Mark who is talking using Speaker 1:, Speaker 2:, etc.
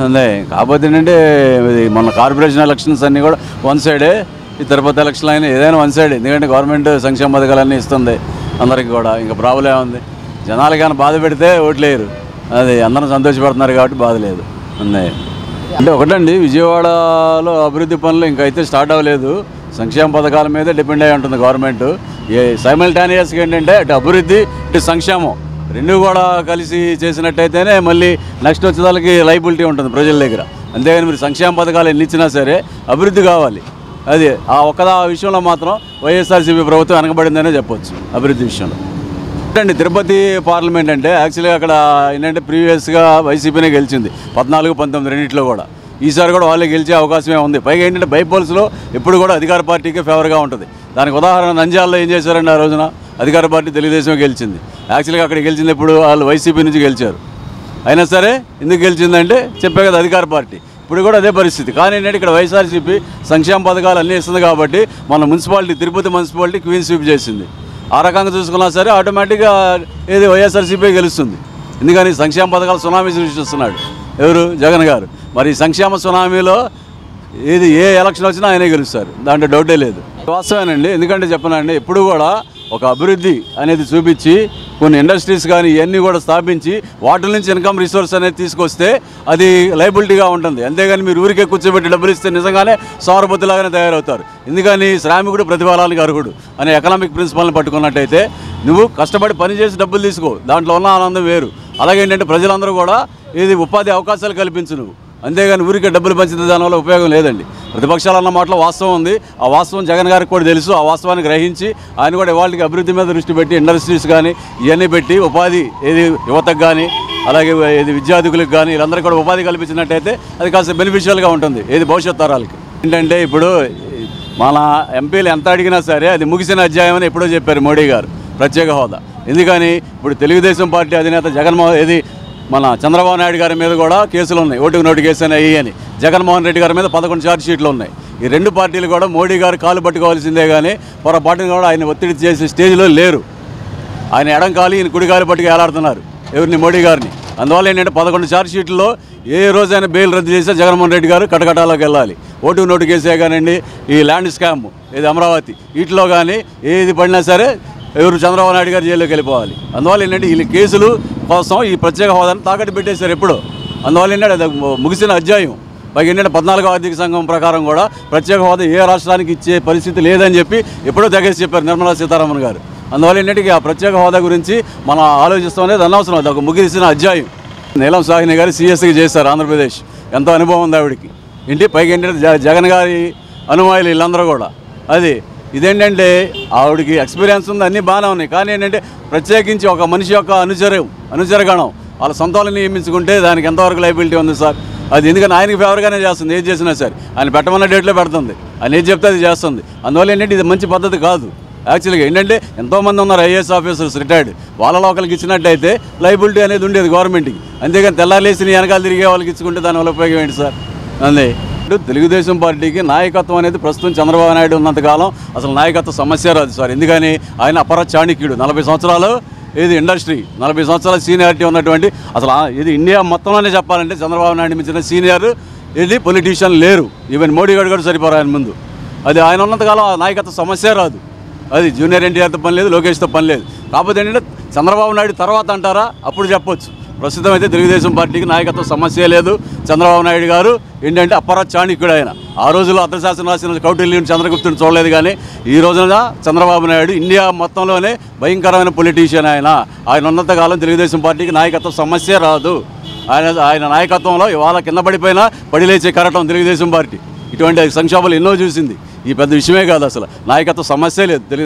Speaker 1: అంతే. కాకపోతే ఏంటంటే మన కార్పొరేషన్ ఎలక్షన్స్ అన్నీ కూడా వన్ సైడే. ఈ తిరుపతి ఎలక్షన్లు అయినా ఏదైనా వన్ సైడ్. ఎందుకంటే గవర్నమెంట్ సంక్షేమ పథకాలన్నీ ఇస్తుంది అందరికీ కూడా. ఇంకా ప్రాబ్లం ఏముంది, జనాలకైనా బాధ పెడితే ఓట్లేయరు. అది అందరం సంతోషపడుతున్నారు కాబట్టి బాధ లేదు. అంతే. అంటే ఒకటండి, విజయవాడలో అభివృద్ధి పనులు ఇంకైతే స్టార్ట్ అవ్వలేదు. సంక్షేమ పథకాల మీదే డిపెండ్ అయి ఉంటుంది గవర్నమెంట్. సైమల్టేనియస్గా ఏంటంటే అటు అభివృద్ధి ఇటు సంక్షేమం రెండు కూడా కలిసి చేసినట్టయితేనే మళ్ళీ నెక్స్ట్ వచ్చేదానికి లైబిలిటీ ఉంటుంది ప్రజల దగ్గర. అంతేగాని మీరు సంక్షేమ పథకాలు ఎన్ని ఇచ్చినా సరే అభివృద్ధి కావాలి. అది ఆ ఒక్క విషయంలో మాత్రం వైఎస్ఆర్సీపీ ప్రభుత్వం వెనకబడిందనే చెప్పొచ్చు అభివృద్ధి విషయంలో. అంటే తిరుపతి పార్లమెంట్ అంటే యాక్చువల్గా అక్కడ ఏంటంటే ప్రీవియస్గా వైసీపీనే గెలిచింది 14-19 రెండింటిలో కూడా. ఈసారి కూడా వాళ్ళే గెలిచే అవకాశమే ఉంది. పైగా ఏంటంటే బైపోల్స్లో ఎప్పుడు కూడా అధికార పార్టీకే ఫేవర్గా ఉంటుంది. దానికి ఉదాహరణ నంద్యాలలో ఏం చేశారండి, ఆ రోజున అధికార పార్టీ తెలుగుదేశం గెలిచింది. యాక్చువల్గా అక్కడ గెలిచింది ఇప్పుడు వాళ్ళు వైసీపీ నుంచి గెలిచారు. అయినా సరే ఎందుకు గెలిచిందంటే చెప్పే కదా అధికార పార్టీ. ఇప్పుడు కూడా అదే పరిస్థితి. కానీ ఏంటంటే ఇక్కడ వైఎస్ఆర్సీపీ సంక్షేమ పథకాలు అన్నీ ఇస్తుంది కాబట్టి మన municipality Tirupati municipality clean sweep చేసింది. ఆ రకంగా చూసుకున్నా సరే ఆటోమేటిక్గా ఏది వైఎస్ఆర్సీపీ గెలుస్తుంది. ఎందుకని సంక్షేమ పథకాలు సునామీ సృష్టిస్తున్నాడు ఎవరు, జగన్ గారు. మరి సంక్షేమ సునామీలో ఏది ఏ ఎలక్షన్ వచ్చినా ఆయనే గెలుస్తారు, దాంట్లో డౌటే లేదు. వాస్తవేనండి. ఎందుకంటే చెప్పనండి, ఎప్పుడు కూడా ఒక అభివృద్ధి అనేది చూపించి కొన్ని ఇండస్ట్రీస్ కానీ ఇవన్నీ కూడా స్థాపించి వాటి నుంచి ఇన్కమ్ రిసోర్స్ అనేది తీసుకొస్తే అది లైబిలిటీగా ఉంటుంది. అంతేగాని మీరు ఊరికే కూర్చోబెట్టి డబ్బులు ఇస్తే నిజంగానే సౌరబుద్ధిలాగానే తయారవుతారు. ఎందుకని శ్రామికుడు ప్రతిఫలానికి అర్హుడు అనే ఎకనామిక్ ప్రిన్సిపల్ని పట్టుకున్నట్టయితే నువ్వు కష్టపడి పని చేసి డబ్బులు తీసుకో, దాంట్లో ఉన్న ఆనందం వేరు. అలాగే ఏంటంటే ప్రజలందరూ కూడా ఇది ఉపాధి అవకాశాలు కల్పించు నువ్వు. అంతేగాని ఊరికే డబ్బులు పంచితే దానివల్ల ఉపయోగం లేదండి. ప్రతిపక్షాలు అన్న మాటలో వాస్తవం ఉంది. ఆ వాస్తవం జగన్ గారికి కూడా తెలుసు. ఆ వాస్తవాన్ని గ్రహించి ఆయన కూడా ఇవాళకి అభివృద్ధి మీద దృష్టి పెట్టి ఇండస్ట్రీస్ కానీ ఇవన్నీ పెట్టి ఉపాధి ఏది యువతకు కానీ అలాగే ఏది విద్యార్థులకు కానీ వీళ్ళందరికీ కూడా ఉపాధి కల్పించినట్టయితే అది కాస్త బెనిఫిషియల్గా ఉంటుంది ఏది భవిష్యత్ తరాలకి. ఏంటంటే ఇప్పుడు మన ఎంపీలు ఎంత అడిగినా సరే అది ముగిసిన అధ్యాయం అని ఎప్పుడో చెప్పారు మోడీ గారు ప్రత్యేక హోదా. ఎందుకని ఇప్పుడు తెలుగుదేశం పార్టీ అధినేత జగన్మోహన్ ఇది మన చంద్రబాబు నాయుడు గారి మీద కూడా కేసులు ఉన్నాయి, ఓటుకు నోటు కేసు అని. జగన్మోహన్ రెడ్డి గారి మీద 11 ఛార్జ్ షీట్లు ఉన్నాయి. ఈ రెండు పార్టీలు కూడా మోడీ గారు కాలు పట్టుకోవాల్సిందే కానీ పొరపాటును కూడా ఆయన ఒత్తిడి చేసే స్టేజ్లో లేరు. ఆయన ఎడం కాలు ఈయన కుడి కాలు పట్టుకు ఏలాడుతున్నారు ఎవరిని, మోడీ గారిని. అందువల్ల ఏంటంటే 11 ఛార్జ్ షీట్లలో ఏ రోజైనా బెయిల్ రద్దు చేస్తే జగన్మోహన్ రెడ్డి గారు కటకటాలోకి వెళ్ళాలి. ఓటుకు నోటు కేసే కానివ్వండి, ఈ ల్యాండ్ స్కామ్ ఏది అమరావతి వీటిలో కానీ ఏది పడినా సరే ఎవరు చంద్రబాబు నాయుడు గారు జైల్లోకి వెళ్ళిపోవాలి. అందువల్ల ఏంటంటే వీళ్ళ కేసులు కోసం ఈ ప్రత్యేక హోదాను తాకట్టు పెట్టేశారు ఎప్పుడో. అందువల్ల ఏంటంటే అది ముగిసిన అధ్యాయం. పైగా ఏంటంటే 14వ ఆర్థిక సంఘం ప్రకారం కూడా ప్రత్యేక హోదా ఏ రాష్ట్రానికి ఇచ్చే పరిస్థితి లేదని చెప్పి ఎప్పుడో తెగేసి చెప్పారు నిర్మలా సీతారామన్ గారు. అందువల్ల ఏంటంటే ఆ ప్రత్యేక హోదా గురించి మనం ఆలోచిస్తాం అనేది అనవసరం. అది ఒక ముగిసిన అధ్యాయం. నీలం సాహ్ని గారు సీఎస్గా చేశారు ఆంధ్రప్రదేశ్. ఎంతో అనుభవం ఉంది ఆవిడికి. ఏంటి పైగా ఏంటంటే జగన్ గారి అనుమాయులు వీళ్ళందరూ కూడా అది ఇదేంటంటే ఆవిడకి ఎక్స్పీరియన్స్ ఉంది, అన్నీ బాగానే ఉన్నాయి. కానీ ఏంటంటే ప్రత్యేకించి ఒక మనిషి యొక్క అనుచరగణం వాళ్ళ సొంత వాళ్ళని నియమించుకుంటే దానికి ఎంతవరకు లైబిలిటీ ఉంది సార్? అది ఎందుకంటే ఆయనకి ఫేవర్గానే చేస్తుంది ఏది చేసినా సరే. ఆయన పెట్టమన్న డేట్లో పెడుతుంది, ఆయన ఏది చెప్తే అది చేస్తుంది. అందువల్ల ఏంటంటే ఇది మంచి పద్ధతి కాదు. యాక్చువల్గా ఏంటంటే ఎంతోమంది ఉన్నారు ఐఏఎస్ ఆఫీసర్స్ రిటైర్డ్, వాళ్ళ లోకల్కి ఇచ్చినట్టయితే లైబిలిటీ అనేది ఉండేది గవర్నమెంట్కి. అంతేగాని తెల్లారేసి వెనకాల తిరిగే వాళ్ళకి ఇచ్చుకుంటే దానివల్ల ఉపయోగం ఏంటి సార్? అంతే. తెలుగుదేశం పార్టీకి నాయకత్వం అనేది ప్రస్తుతం చంద్రబాబు నాయుడు ఉన్నంతకాలం అసలు నాయకత్వ సమస్య రాదు సార్. ఎందుకని ఆయన అపర చాణక్యుడు. 40 సంవత్సరాలు ఇది ఇండస్ట్రీ, 40 సంవత్సరాల సీనియారిటీ ఉన్నటువంటి అసలు ఇది ఇండియా మొత్తంలోనే చెప్పాలంటే చంద్రబాబు నాయుడు మించిన సీనియర్ ఇది పొలిటీషియన్ లేరు. ఈవెన్ మోడీ గారు కూడా సరిపోరు ఆయన ముందు. అది ఆయన ఉన్నంతకాలం నాయకత్వ సమస్య రాదు. అది జూనియర్ ఎన్టీఆర్తో పని లేదు, లోకేష్తో పని లేదు. కాకపోతే ఏంటంటే చంద్రబాబు నాయుడు తర్వాత అంటారా అప్పుడు చెప్పొచ్చు. ప్రస్తుతం అయితే తెలుగుదేశం పార్టీకి నాయకత్వ సమస్య లేదు. చంద్రబాబు నాయుడు గారు ఏంటంటే అపర చాణక్యుడు. ఆయన ఆ రోజుల్లో అర్థశాస్త్రం రాసిన కౌటిల్యుని చంద్రగుప్తుని చూడలేదు. కానీ ఈ రోజున చంద్రబాబు నాయుడు ఇండియా మొత్తంలోనే భయంకరమైన పొలిటీషియన్. ఆయన ఉన్నంతకాలం తెలుగుదేశం పార్టీకి నాయకత్వ సమస్య రాదు. ఆయన నాయకత్వంలో ఇవాళ కింద పడిపోయినా పడిలేచే కరటం తెలుగుదేశం పార్టీ. ఇటువంటి సంక్షోభాలు ఎన్నో చూసింది. ఈ పెద్ద విషయమే కాదు, అసలు నాయకత్వ సమస్య లేదు తెలుగు